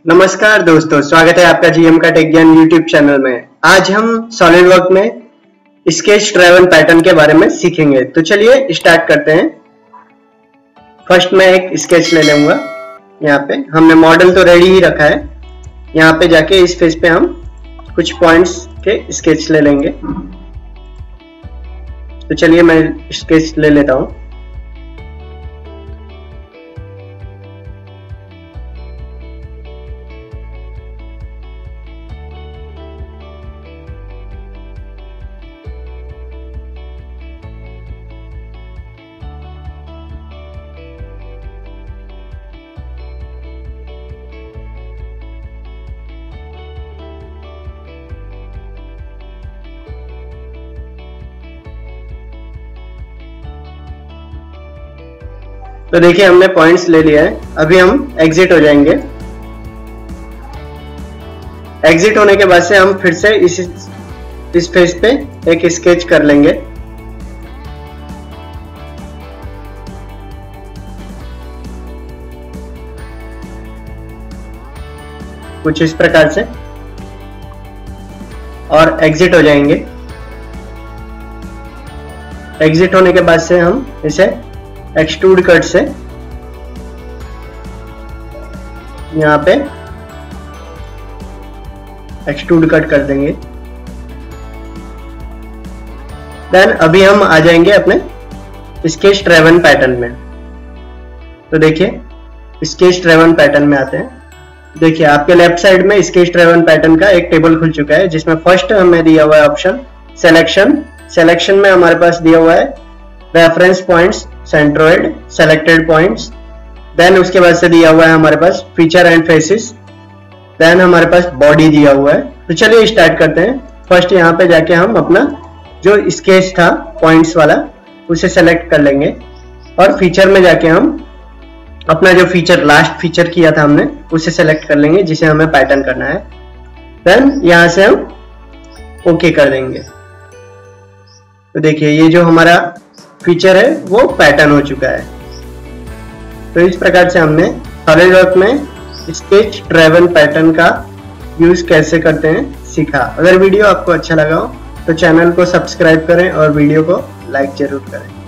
नमस्कार दोस्तों, स्वागत है आपका जीएम का टेक ज्ञान यूट्यूब चैनल में। आज हम सॉलिडवर्क में स्केच ड्राइवन पैटर्न के बारे में सीखेंगे। तो चलिए स्टार्ट करते हैं। फर्स्ट मैं एक स्केच ले लूंगा। यहाँ पे हमने मॉडल तो रेडी ही रखा है। यहाँ पे जाके इस फेस पे हम कुछ पॉइंट्स के स्केच ले लेंगे। तो चलिए मैं स्केच ले लेता हूँ। तो देखिए हमने पॉइंट्स ले लिया है। अभी हम एग्जिट हो जाएंगे। एग्जिट होने के बाद से हम फिर से इस फेस पे एक स्केच कर लेंगे। कुछ इस प्रकार से और एग्जिट हो जाएंगे। एग्जिट होने के बाद से हम इसे एक्सट्रूड कट से यहाँ पे एक्सट्रूड कट कर देंगे। देन अभी हम आ जाएंगे अपने स्केच ड्राइवन पैटर्न में। तो देखिए स्केच ड्राइवन पैटर्न में आते हैं। देखिए आपके लेफ्ट साइड में स्केच ड्राइवन पैटर्न का एक टेबल खुल चुका है, जिसमें फर्स्ट हमें दिया हुआ है ऑप्शन सिलेक्शन में हमारे पास दिया हुआ है reference points, centroid, selected points. Then उसके बाद से दिया हुआ है हमारे पास फीचर एंड फेसेस। देन हमारे पास बॉडी दिया हुआ है। तो चलिए स्टार्ट करते हैं। फर्स्ट यहाँ पे जाके हम अपना जो स्केच था पॉइंट्स वाला उसे सेलेक्ट कर लेंगे और फीचर में जाके हम अपना जो फीचर लास्ट फीचर किया था हमने उसे सेलेक्ट कर लेंगे, जिसे हमें पैटर्न करना है। देन यहाँ से हम ओके कर देंगे। तो देखिए ये जो हमारा फीचर है वो पैटर्न हो चुका है। तो इस प्रकार से हमने सॉलिडवर्क में स्केच ड्राइवन पैटर्न का यूज कैसे करते हैं सीखा। अगर वीडियो आपको अच्छा लगा हो तो चैनल को सब्सक्राइब करें और वीडियो को लाइक जरूर करें।